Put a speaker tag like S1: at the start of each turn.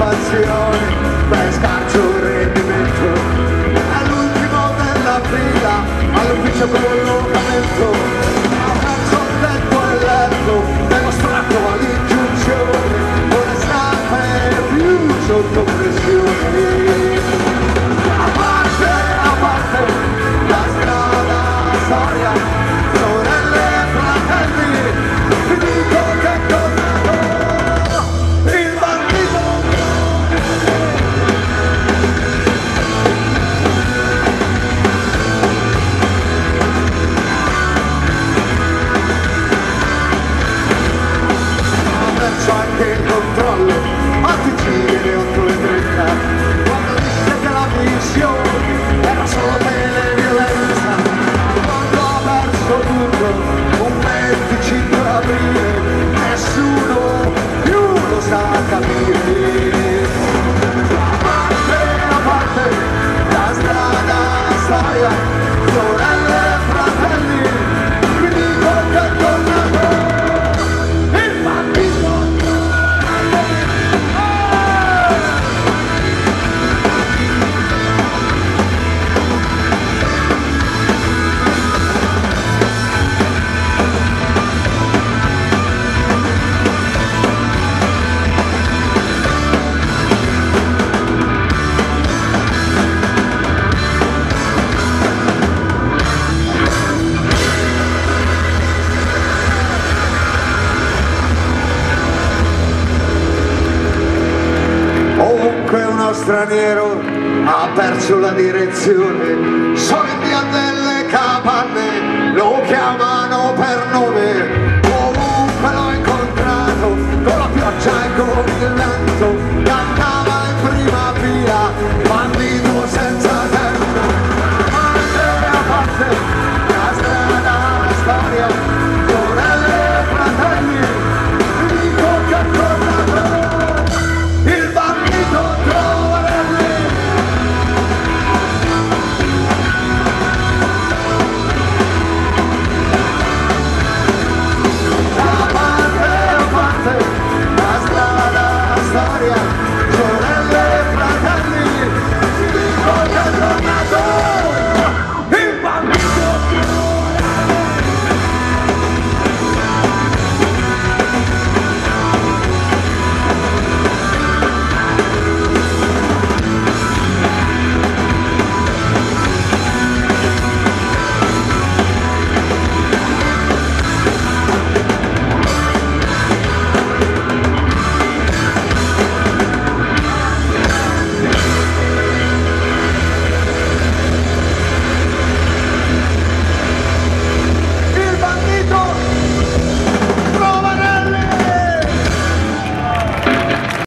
S1: passione per scarso rendimento, all'ultimo della fila, all'ufficio collocamento, ha perso il letto e letto, dimostrato all'ingiunzione, ora sta più sotto pressione. A parte, la strada, la storia, sorelle e fratelli, vi dico che è tornato il bandito. Ha perso anche il controllo, anticipare 8:30, quando disse che la missione era solo televiolenza, quando ha perso tutto un 25 aprile, nessuno più lo sa capire. A parte, la strada, la storia, sorelle e fratelli, vi dico che è tornato il bambino. Ovunque uno straniero ha perso la direzione, solo in via delle capanne lo chiamano per nome. Ovunque l'ho incontrato, con la pioggia e con il